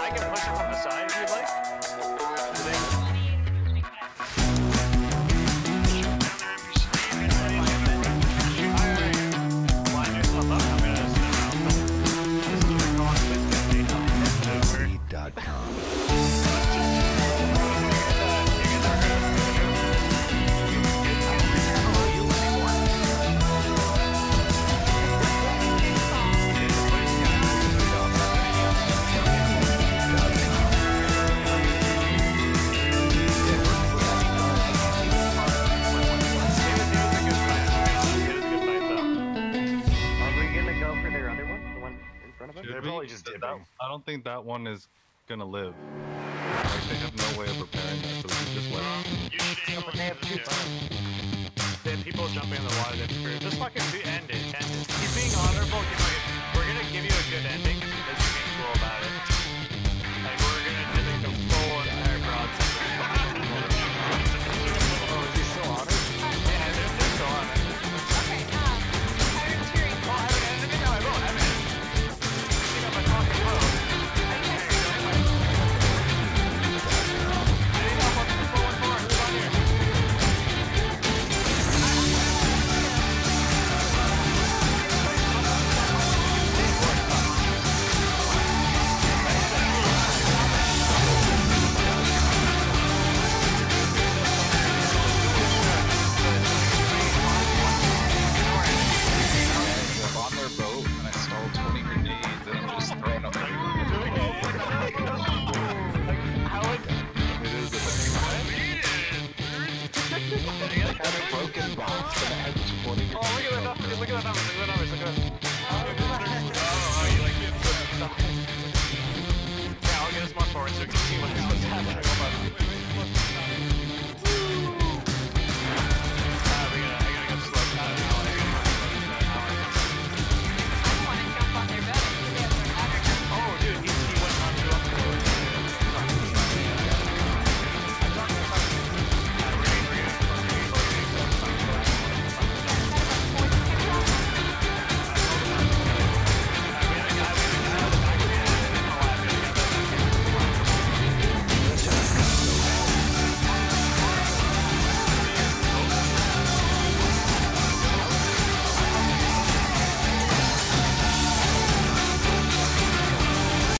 I can push it from the side if you'd like. I don't think that one is gonna live. Like, they have no way of repairing that, so we can just let They have people jumping in the water. Just fucking end it. He's being honorable. We're gonna give you a good ending.